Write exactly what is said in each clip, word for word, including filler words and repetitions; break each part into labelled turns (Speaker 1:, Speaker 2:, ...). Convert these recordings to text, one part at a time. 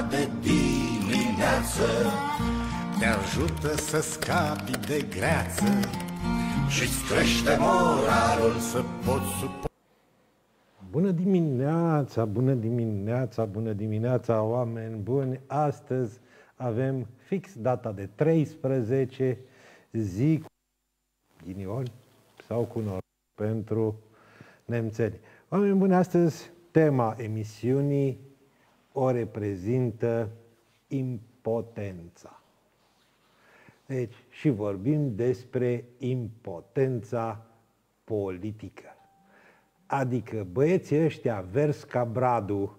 Speaker 1: de dimineață te ajută să scapi de greață și-ți crește moralul să poți suporta.
Speaker 2: Bună dimineața, bună dimineața, bună dimineața, oameni buni! Astăzi avem fix data de treisprezece, zi cu ghinion sau cu noroc pentru nemțeni. Oameni buni, astăzi tema emisiunii o reprezintă impotența. Deci, și vorbim despre impotența politică. Adică băieții ăștia verzi ca bradul,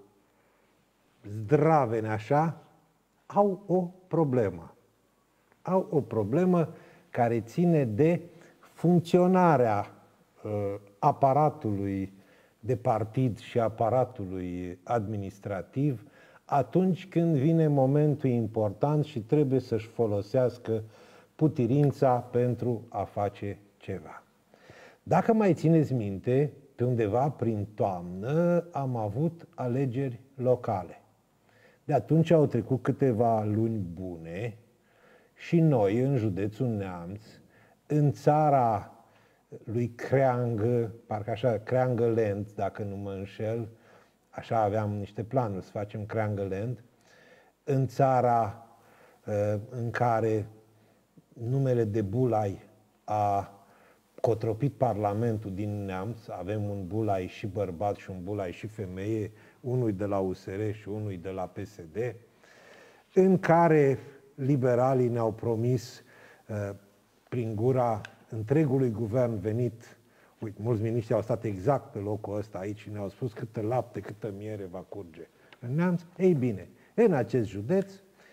Speaker 2: zdraveni așa, au o problemă. Au o problemă care ține de funcționarea uh, aparatului de partid și aparatului administrativ atunci când vine momentul important și trebuie să-și folosească putirința pentru a face ceva. Dacă mai țineți minte, pe undeva prin toamnă am avut alegeri locale. De atunci au trecut câteva luni bune și noi, în județul Neamț, în țara lui Creangă, parcă așa, Creangă Land, dacă nu mă înșel, așa aveam niște planuri să facem Creangă Land, în țara în care numele de Bulai a cotropit Parlamentul din Neamț, avem un Bulai și bărbat și un Bulai și femeie, unul de la U S R și unul de la P S D, în care liberalii ne-au promis prin gura întregului guvern venit, uite, mulți miniștri au stat exact pe locul ăsta aici și ne-au spus câtă lapte, câtă miere va curge în Neamț. Ei bine, în acest județ,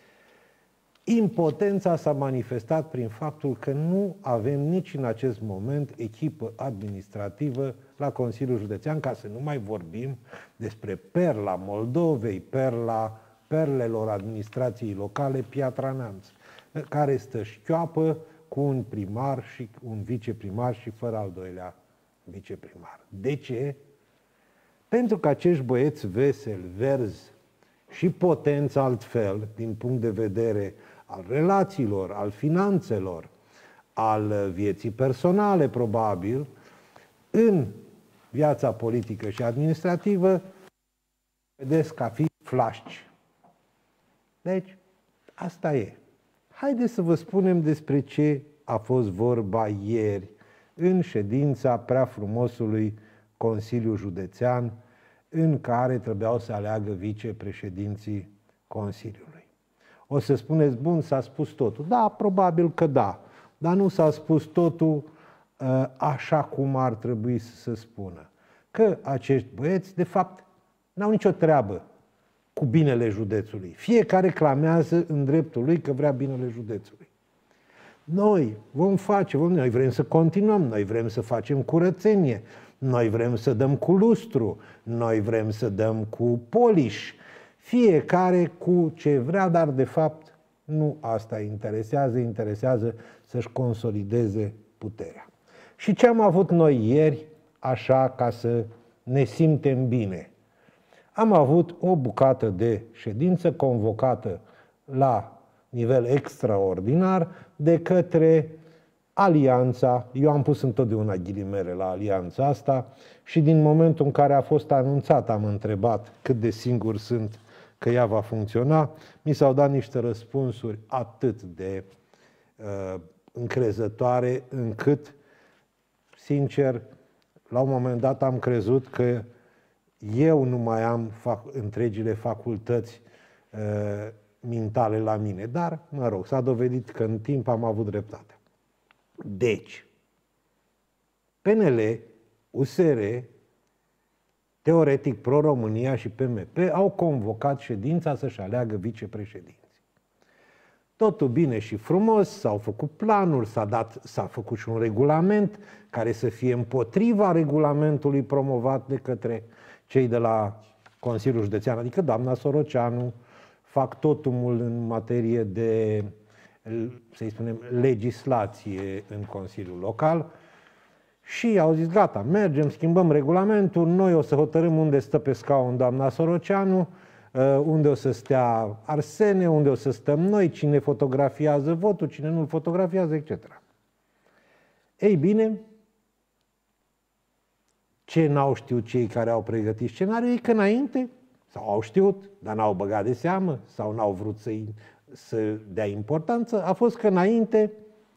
Speaker 2: impotența s-a manifestat prin faptul că nu avem nici în acest moment echipă administrativă la Consiliul Județean, ca să nu mai vorbim despre perla Moldovei, perla perlelor administrației locale, Piatra Neamț, care stă șchioapă cu un primar și un viceprimar și fără al doilea viceprimar. De ce? Pentru că acești băieți veseli, verzi și potenți altfel, din punct de vedere al relațiilor, al finanțelor, al vieții personale, probabil, în viața politică și administrativă, vedeți ca fi flașci. Deci, asta e. Haideți să vă spunem despre ce a fost vorba ieri în ședința prea frumosului Consiliu Județean, în care trebuiau să aleagă vicepreședinții Consiliului. O să spuneți, bun, s-a spus totul. Da, probabil că da, dar nu s-a spus totul așa cum ar trebui să se spună. Că acești băieți, de fapt, n-au nicio treabă cu binele județului. Fiecare clamează în dreptul lui că vrea binele județului. Noi vom face, vom, noi vrem să continuăm, noi vrem să facem curățenie, noi vrem să dăm cu lustru, noi vrem să dăm cu polish, fiecare cu ce vrea, dar de fapt nu asta interesează, interesează să-și consolideze puterea. Și ce am avut noi ieri, așa ca să ne simtem bine? Am avut o bucată de ședință convocată la nivel extraordinar de către Alianța, eu am pus întotdeauna ghilimele la alianța asta și din momentul în care a fost anunțat am întrebat cât de singur sunt că ea va funcționa, mi s-au dat niște răspunsuri atât de uh, încrezătoare încât, sincer, la un moment dat am crezut că eu nu mai am fac, întregile facultăți uh, mentale la mine, dar, mă rog, s-a dovedit că în timp am avut dreptate. Deci, P N L, U S R, teoretic Pro-România și P M P au convocat ședința să-și aleagă vicepreședinți. Totul bine și frumos, s-au făcut planuri, s-a dat, s-a făcut și un regulament care să fie împotriva regulamentului promovat de către cei de la Consiliul Județean, adică doamna Soroceanu, factotumul în materie de, să-i spunem, legislație în Consiliul Local. Și au zis, gata, mergem, schimbăm regulamentul, noi o să hotărâm unde stă pe scaun doamna Soroceanu, unde o să stea Arsene, unde o să stăm noi, cine fotografiază votul, cine nu-l fotografiază, et cetera. Ei bine, ce n-au știut cei care au pregătit scenariul e că înainte, sau au știut, dar n-au băgat de seamă, sau n-au vrut să, să dea importanță, a fost că înainte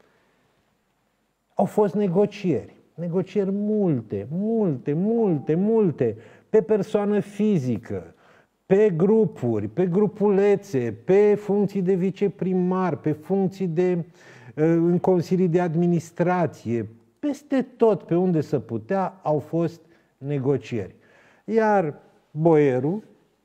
Speaker 2: au fost negocieri. Negocieri multe, multe, multe, multe, pe persoană fizică, pe grupuri, pe grupulețe, pe funcții de viceprimar, pe funcții de, în consilii de administrație, peste tot pe unde se putea au fost negocieri. Iar boierul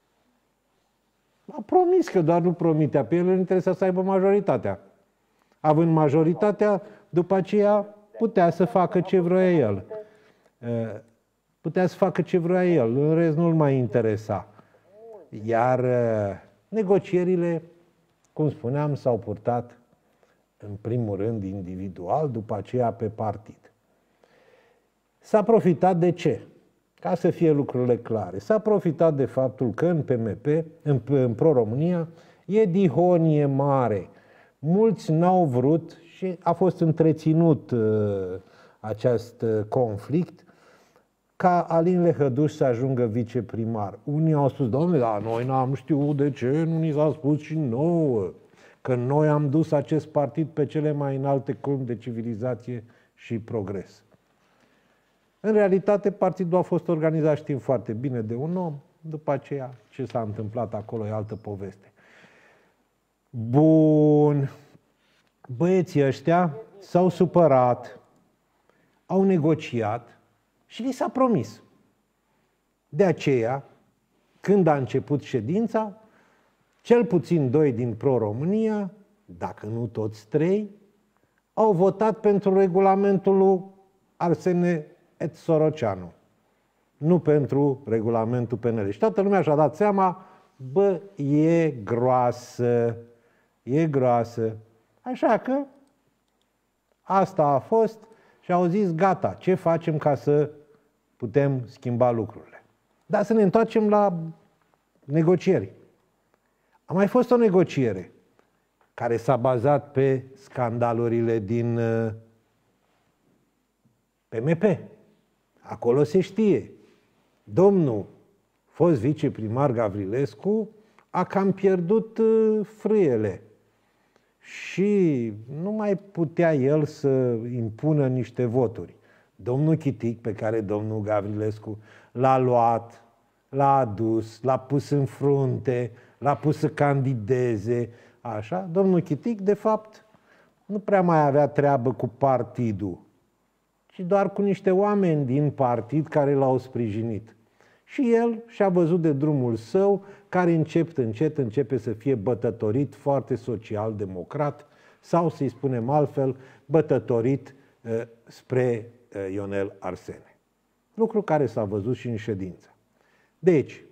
Speaker 2: a promis că doar nu promitea, pe el îl interesa să aibă majoritatea. Având majoritatea, după aceea putea să facă ce vrea el. Putea să facă ce vrea el, în rest nu-l mai interesa. Iar negocierile, cum spuneam, s-au purtat în primul rând individual, după aceea pe partid. S-a profitat de ce? Ca să fie lucrurile clare. S-a profitat de faptul că în P M P, în, în Pro-România, e dihonie mare. Mulți n-au vrut și a fost întreținut uh, acest uh, conflict ca Alin Lehăduș să ajungă viceprimar. Unii au spus, domnule, dar noi n-am știut de ce, nu ni s-a spus și nouă, că noi am dus acest partid pe cele mai înalte culmi de civilizație și progres. În realitate, partidul a fost organizat, știm foarte bine, de un om. După aceea, ce s-a întâmplat acolo e altă poveste. Bun. Băieții ăștia s-au supărat, au negociat și li s-a promis. De aceea, când a început ședința, cel puțin doi din Pro-România, dacă nu toți trei, au votat pentru regulamentul lui Arsene et Soroceanu, nu pentru regulamentul P N L. Și toată lumea și-a dat seama, bă, e groasă, e groasă. Așa că asta a fost și au zis, gata, ce facem ca să putem schimba lucrurile? Dar să ne întoarcem la negocieri. A mai fost o negociere care s-a bazat pe scandalurile din P M P. Acolo se știe. Domnul fost viceprimar Gavrilescu a cam pierdut frâiele și nu mai putea el să impună niște voturi. Domnul Chitic, pe care domnul Gavrilescu l-a luat, l-a adus, l-a pus în frunte, l-a pus să candideze, așa, domnul Chitic, de fapt, nu prea mai avea treabă cu partidul, ci doar cu niște oameni din partid care l-au sprijinit. Și el și-a văzut de drumul său, care încet, încet, începe să fie bătătorit foarte social-democrat, sau, să-i spunem altfel, bătătorit uh, spre uh, Ionel Arsene. Lucru care s-a văzut și în ședință. Deci,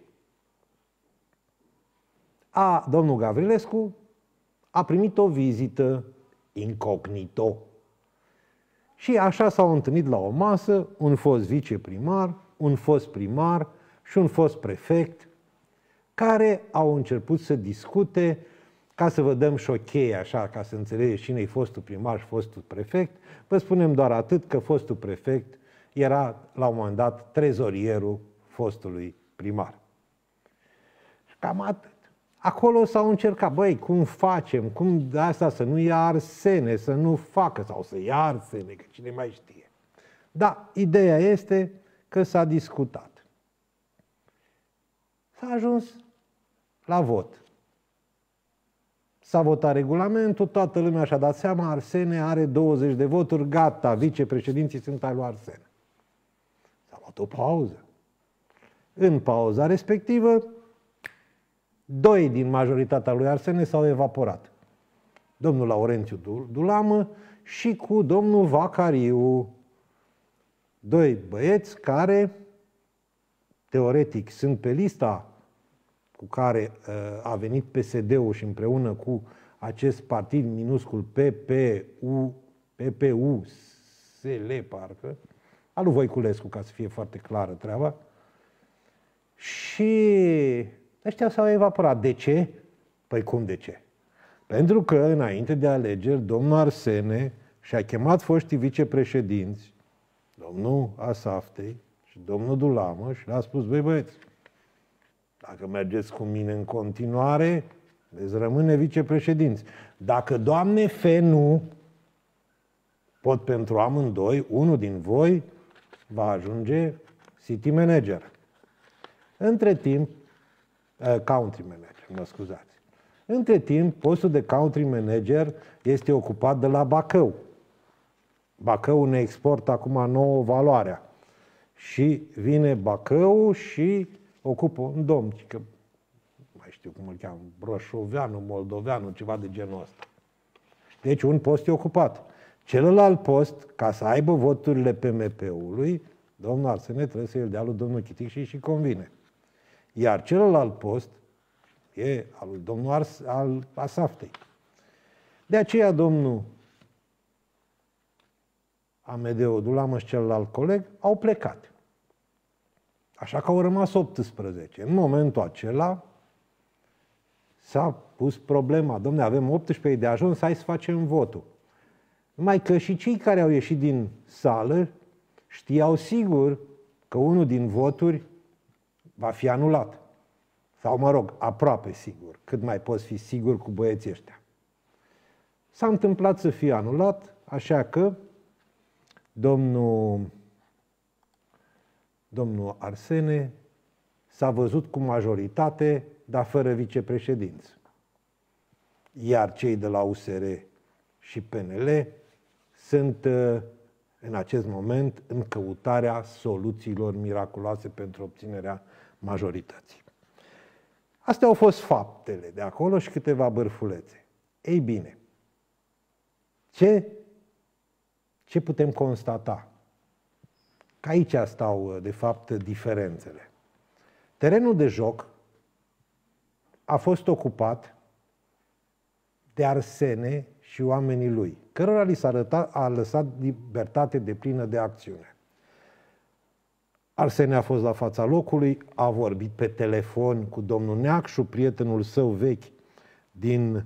Speaker 2: a, domnul Gavrilescu a primit o vizită incognito. Și așa s-au întâlnit la o masă un fost viceprimar, un fost primar și un fost prefect, care au început să discute, ca să vă dăm și o cheie așa, ca să înțelegeți cine e fostul primar și fostul prefect, vă spunem doar atât că fostul prefect era la un moment dat trezorierul fostului primar. Și cam atât. Acolo s-au încercat, băi, cum facem, cum de asta să nu ia Arsene, să nu facă, sau să ia Arsene, că cine mai știe. Da, ideea este că s-a discutat. S-a ajuns la vot. S-a votat regulamentul, toată lumea și-a dat seama, Arsene are douăzeci de voturi, gata, vicepreședinții sunt al lui Arsene. S-a luat o pauză. În pauza respectivă, doi din majoritatea lui Arsene s-au evaporat. Domnul Laurențiu Dulamă și cu domnul Vacariu. Doi băieți care, teoretic, sunt pe lista cu care uh, a venit P S D-ul și împreună cu acest partid minuscul P P U, P P U S L, parcă, al lui Voiculescu, ca să fie foarte clară treaba. Și Ăștia s-au evaporat. De ce? Păi cum de ce? Pentru că, înainte de alegeri, domnul Arsene și-a chemat foștii vicepreședinți, domnul Asaftei și domnul Dulamă, și le-a spus, băi băieți, dacă mergeți cu mine în continuare, veți rămâne vicepreședinți. Dacă, Doamne, fe nu, pot pentru amândoi, unul din voi va ajunge city manager. Între timp, uh, country manager, mă scuzați. Între timp, postul de country manager este ocupat de la Bacău. Bacău ne exportă acum nouă valoarea. Și vine Bacău și ocupă un domn, că mai știu cum îl cheamă, Broșoveanu, Moldoveanu, ceva de genul ăsta. Deci un post e ocupat. Celălalt post, ca să aibă voturile P M P-ului, domnul Arsene trebuie să îl dea lui domnul Chitic și și convine. Iar celălalt post e al lui domnul Ars, al Asaftei. De aceea domnul Amedeo Dulamă și celălalt coleg au plecat. Așa că au rămas optsprezece. În momentul acela s-a pus problema. Dom'le, avem optsprezece de ajuns, hai să facem votul. Numai că și cei care au ieșit din sală știau sigur că unul din voturi va fi anulat. Sau, mă rog, aproape sigur. Cât mai poți fi sigur cu băieții ăștia. S-a întâmplat să fie anulat, așa că domnul, domnul Arsene s-a văzut cu majoritate, dar fără vicepreședinți. Iar cei de la U S R și P N L sunt în acest moment în căutarea soluțiilor miraculoase pentru obținerea majorității. Astea au fost faptele de acolo și câteva bârfulețe. Ei bine, ce, ce putem constata? Că aici stau, de fapt, diferențele. Terenul de joc a fost ocupat de Arsene și oamenii lui, cărora li s-a a lăsat libertate deplină de acțiune. Arsene a fost la fața locului, a vorbit pe telefon cu domnul Neacșu, prietenul său vechi din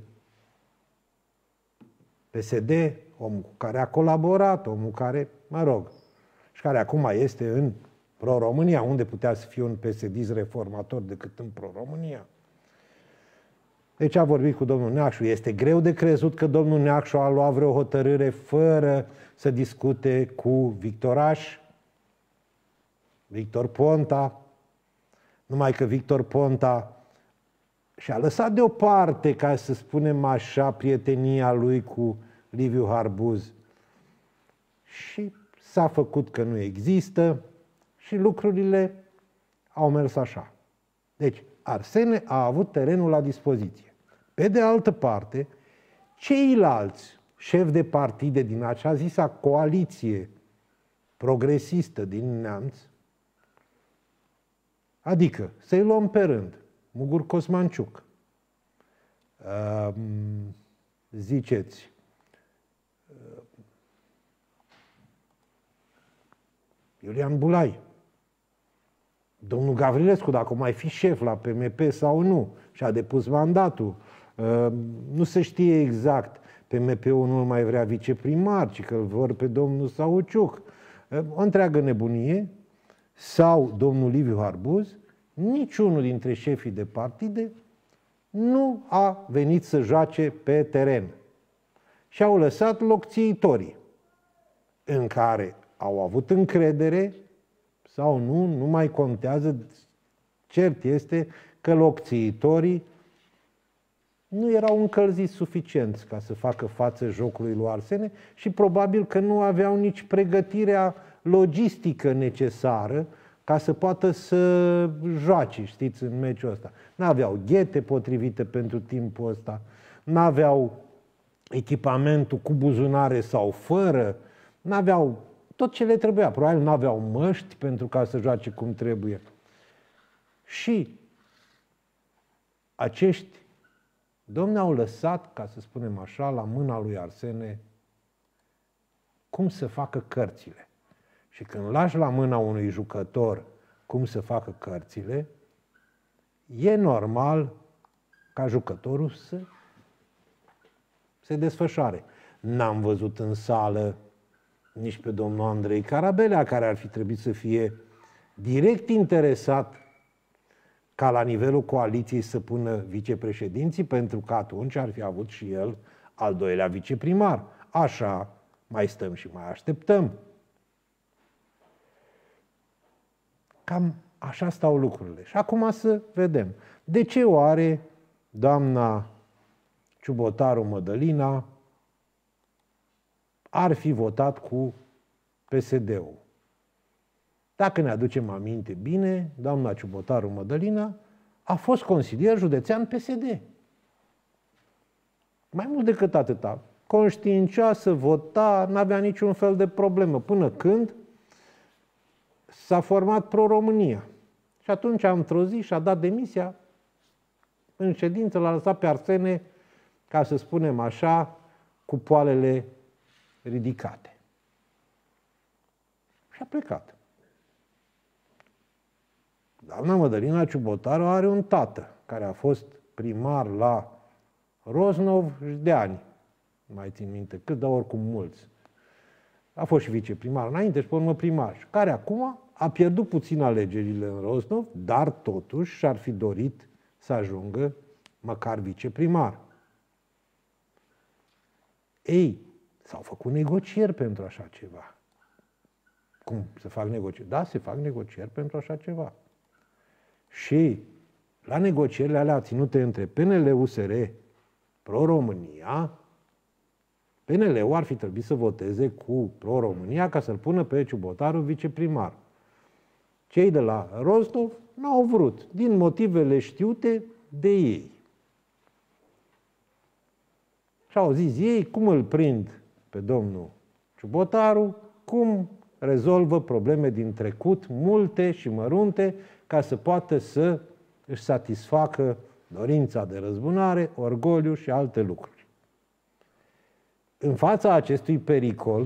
Speaker 2: P S D, omul cu care a colaborat, omul care, mă rog, și care acum este în Pro-România, unde putea să fie un P S D-ist reformator decât în Pro-România. Deci a vorbit cu domnul Neacșu. Este greu de crezut că domnul Neacșu a luat vreo hotărâre fără să discute cu Victoraș, Victor Ponta, numai că Victor Ponta și-a lăsat deoparte, ca să spunem așa, prietenia lui cu Liviu Harbuz și s-a făcut că nu există și lucrurile au mers așa. Deci, Arsene a avut terenul la dispoziție. Pe de altă parte, ceilalți șefi de partide din acea zisa coaliție progresistă din Neamț, adică, să-i luăm pe rând, Mugur Cosmanciuc, ziceți, Iulian Bulai, domnul Gavrilescu, dacă mai fi șef la P M P sau nu, și-a depus mandatul, nu se știe exact, P M P-ul nu mai vrea viceprimar, ci că îl vor pe domnul Sauciuc. O întreagă nebunie, sau domnul Liviu Harbuz, niciunul dintre șefii de partide nu a venit să joace pe teren. Și au lăsat locțiitorii, în care au avut încredere sau nu, nu mai contează. Cert este că locțiitorii nu erau încălziți suficienți ca să facă față jocului lui Arsene și probabil că nu aveau nici pregătirea logistică necesară ca să poată să joace, știți, în meciul ăsta. N-aveau ghete potrivite pentru timpul ăsta, n-aveau echipamentul cu buzunare sau fără, n-aveau tot ce le trebuia. Probabil n-aveau măști pentru ca să joace cum trebuie. Și acești domni au lăsat, ca să spunem așa, la mâna lui Arsene cum să facă cărțile. Și când lași la mâna unui jucător cum să facă cărțile, e normal ca jucătorul să se desfășoare. N-am văzut în sală nici pe domnul Andrei Carabelea, care ar fi trebuit să fie direct interesat ca la nivelul coaliției să pună vicepreședinții, pentru că atunci ar fi avut și el al doilea viceprimar. Așa mai stăm și mai așteptăm. Cam așa stau lucrurile. Și acum să vedem. De ce oare doamna Ciubotaru Mădălina ar fi votat cu P S D-ul? Dacă ne aducem aminte bine, doamna Ciubotaru Mădălina a fost consilier județean P S D. Mai mult decât atâta. Conștiincioasă, vota, n-avea niciun fel de problemă, până când s-a format Pro-România. Și atunci, într-o zi, și-a dat demisia în ședință, l-a lăsat pe Arsene, ca să spunem așa, cu poalele ridicate. Și a plecat. Doamna Mădălina Ciubotaru are un tată care a fost primar la Roznov de ani. Nu mai țin minte cât, dar oricum mulți. A fost și viceprimar înainte și pe urmă primar. Care acum a pierdut puțin alegerile în Roznov, dar totuși și-ar fi dorit să ajungă măcar viceprimar. Ei, s-au făcut negocieri pentru așa ceva. Cum se fac negocieri? Da, se fac negocieri pentru așa ceva. Și la negocierile alea ținute între P N L U S R Pro-România, P N L-ul ar fi trebuit să voteze cu Pro-România ca să-l pună pe Ciubotaru viceprimar. Cei de la Rostov n-au vrut, din motivele știute de ei. Și au zis ei cum îl prind pe domnul Ciubotaru, cum rezolvă probleme din trecut, multe și mărunte, ca să poată să își satisfacă dorința de răzbunare, orgoliu și alte lucruri. În fața acestui pericol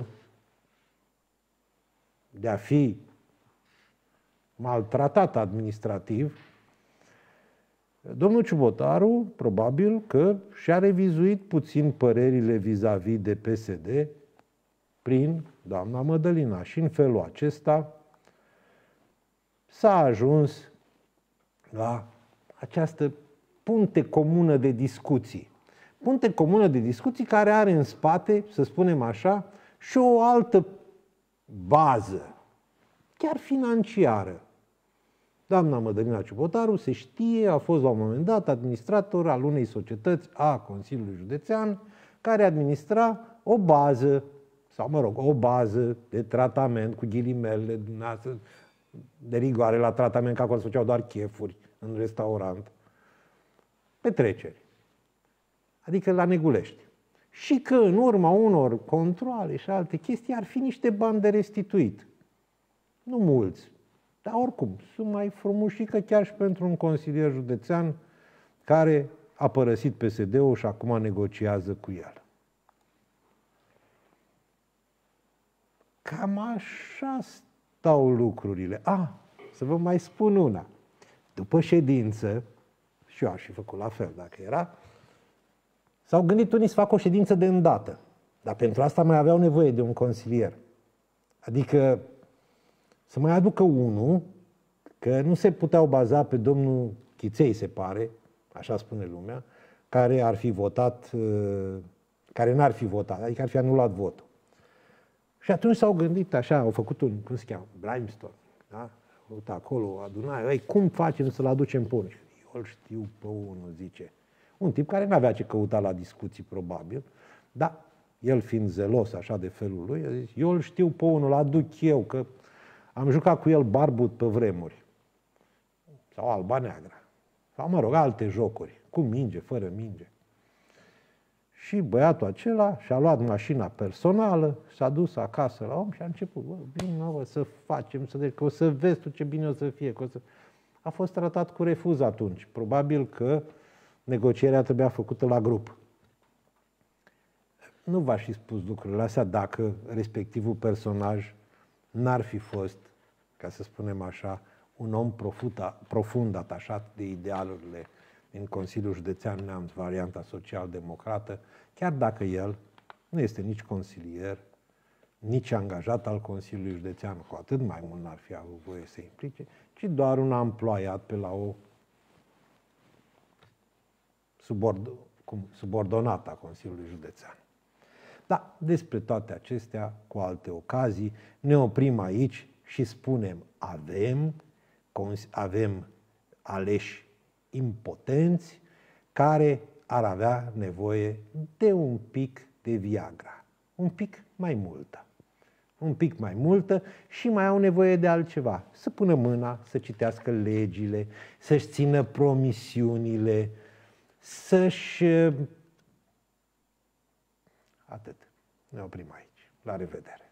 Speaker 2: de a fi maltratat administrativ, domnul Ciubotaru probabil că și-a revizuit puțin părerile vis-a-vis de P S D prin doamna Mădălina. Și în felul acesta s-a ajuns la această punte comună de discuții. Punte comună de discuții care are în spate, să spunem așa, și o altă bază, chiar financiară. Doamna Mădălina Ciubotaru, se știe, a fost la un moment dat administrator al unei societăți a Consiliului Județean, care administra o bază, sau mă rog, o bază de tratament cu ghilimele de rigoare la tratament, că acolo se făceau doar chefuri în restaurant, petreceri. Adică la Negulești. Și că în urma unor controale și alte chestii ar fi niște bani de restituit. Nu mulți, dar oricum, sunt mai frumușică chiar și pentru un consilier județean care a părăsit P S D-ul și acum negociază cu el. Cam așa stau lucrurile. Ah, să vă mai spun una. După ședință, și eu aș fi făcut la fel dacă era, s-au gândit unii să facă o ședință de îndată. Dar pentru asta mai aveau nevoie de un consilier. Adică să mai aducă unul, că nu se puteau baza pe domnul Chiței, se pare, așa spune lumea, care ar fi votat, care n-ar fi votat, adică ar fi anulat votul. Și atunci s-au gândit așa, au făcut un, cum se cheamă, brainstorm, da? Uite acolo, adunare, ei, cum facem să-l aducem pe unul? Eu îl știu pe unul, zice. Un tip care n-avea ce căuta la discuții, probabil, dar el fiind zelos așa de felul lui, a zis, eu îl știu pe unul, îl aduc eu, că am jucat cu el barbut pe vremuri. Sau alba neagră. Sau, mă rog, alte jocuri, cu minge, fără minge. Și băiatul acela și-a luat mașina personală, s-a dus acasă la om și a început, bă, bine, bă, să facem, să deci, că o să vezi tu ce bine o să fie. Că o să... A fost tratat cu refuz atunci. Probabil că negocierea trebuia făcută la grup. Nu v-aș fi spus lucrurile astea dacă respectivul personaj n-ar fi fost, ca să spunem așa, un om profund, profund atașat de idealurile din Consiliul Județean Neamț, varianta social-democrată, chiar dacă el nu este nici consilier, nici angajat al Consiliului Județean, cu atât mai mult n-ar fi avut voie să implice, ci doar un amploiat pe la o subord, cum, subordonată a Consiliului Județean. Da, despre toate acestea, cu alte ocazii, ne oprim aici și spunem, avem, avem aleși impotenți care ar avea nevoie de un pic de Viagra. Un pic mai multă. Un pic mai multă și mai au nevoie de altceva. Să pună mâna, să citească legile, să-și țină promisiunile, să-și... Atât. Ne oprim aici. La revedere.